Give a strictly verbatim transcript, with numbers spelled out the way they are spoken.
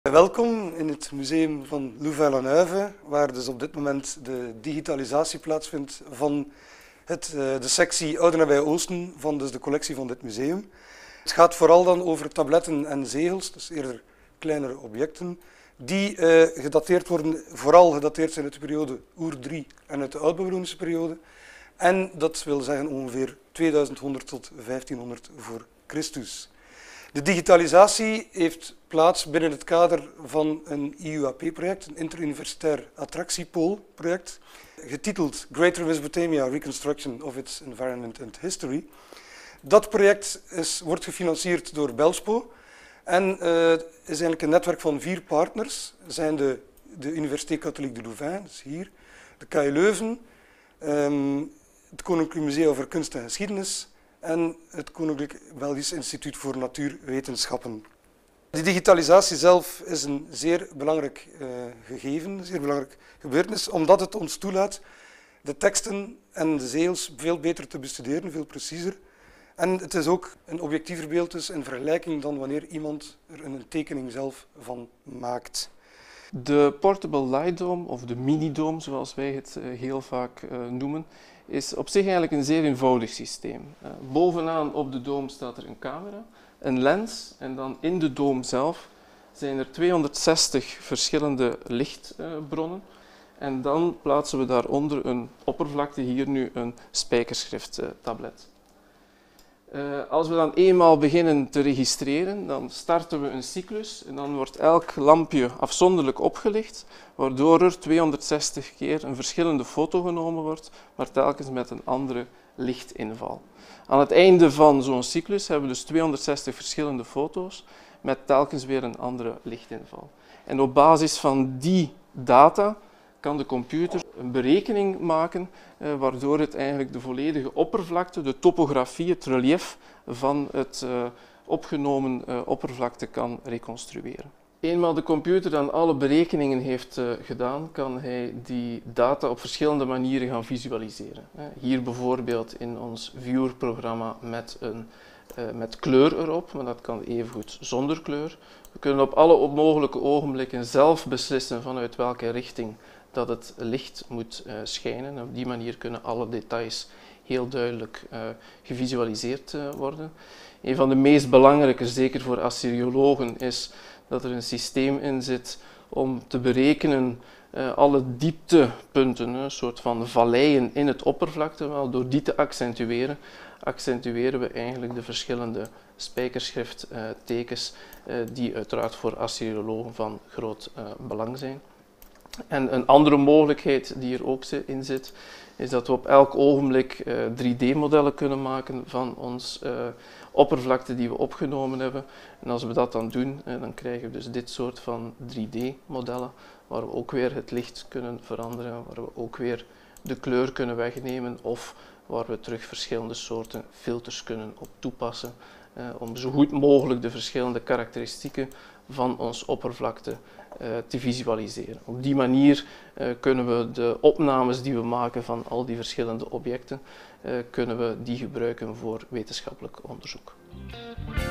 Welkom in het museum van Louvain-la-Neuve, waar dus op dit moment de digitalisatie plaatsvindt van het, uh, de sectie Oude Nabije Oosten van dus de collectie van dit museum. Het gaat vooral dan over tabletten en zegels, dus eerder kleinere objecten, die uh, gedateerd worden, vooral gedateerd zijn uit de periode Oer drie en uit de Oud-Babylonische periode. En dat wil zeggen ongeveer tweeduizend honderd tot vijftienhonderd voor Christus. De digitalisatie heeft plaats binnen het kader van een I U A P-project, een interuniversitair attractiepool-project, getiteld Greater Mesopotamia Reconstruction of its Environment and History. Dat project is, wordt gefinancierd door Belspo en uh, is eigenlijk een netwerk van vier partners. Dat zijn de, de Université Catholique de Louvain, dus hier, de K U Leuven, um, het Koninklijk Museum voor Kunst en Geschiedenis en het Koninklijk Belgisch Instituut voor Natuurwetenschappen. De digitalisatie zelf is een zeer belangrijk uh, gegeven, een zeer belangrijk gebeurtenis, omdat het ons toelaat de teksten en de zegels veel beter te bestuderen, veel preciezer. En het is ook een objectiever beeld dus in vergelijking dan wanneer iemand er een tekening zelf van maakt. De Portable Light Dome, of de mini-dome zoals wij het uh, heel vaak uh, noemen, is op zich eigenlijk een zeer eenvoudig systeem. Uh, bovenaan op de dome staat er een camera, een lens en dan in de dome zelf zijn er tweehonderdzestig verschillende lichtbronnen. Uh, en dan plaatsen we daaronder een oppervlakte, hier nu een spijkerschrifttablet. Uh, als we dan eenmaal beginnen te registreren, dan starten we een cyclus en dan wordt elk lampje afzonderlijk opgelicht, waardoor er tweehonderdzestig keer een verschillende foto genomen wordt, maar telkens met een andere lichtinval. Aan het einde van zo'n cyclus hebben we dus tweehonderdzestig verschillende foto's met telkens weer een andere lichtinval. En op basis van die data kan de computer een berekening maken eh, waardoor het eigenlijk de volledige oppervlakte, de topografie, het relief van het uh, opgenomen uh, oppervlakte kan reconstrueren. Eenmaal de computer dan alle berekeningen heeft uh, gedaan, kan hij die data op verschillende manieren gaan visualiseren. Hier bijvoorbeeld in ons viewer-programma met, een, uh, met kleur erop, maar dat kan evengoed zonder kleur. We kunnen op alle mogelijke ogenblikken zelf beslissen vanuit welke richting dat het licht moet uh, schijnen. En op die manier kunnen alle details heel duidelijk uh, gevisualiseerd uh, worden. Een van de meest belangrijke, zeker voor assyriologen, is dat er een systeem in zit om te berekenen uh, alle dieptepunten, een soort van valleien in het oppervlakte. Wel, door die te accentueren, accentueren we eigenlijk de verschillende spijkerschrifttekens uh, die uiteraard voor assyriologen van groot uh, belang zijn. En een andere mogelijkheid die er ook in zit, is dat we op elk ogenblik uh, drie D modellen kunnen maken van ons uh, oppervlakte die we opgenomen hebben. En als we dat dan doen, uh, dan krijgen we dus dit soort van drie D modellen, waar we ook weer het licht kunnen veranderen, waar we ook weer de kleur kunnen wegnemen of waar we terug verschillende soorten filters kunnen op toepassen, uh, om zo goed mogelijk de verschillende karakteristieken van ons oppervlakte uh, te visualiseren. Op die manier uh, kunnen we de opnames die we maken van al die verschillende objecten, uh, kunnen we die gebruiken voor wetenschappelijk onderzoek.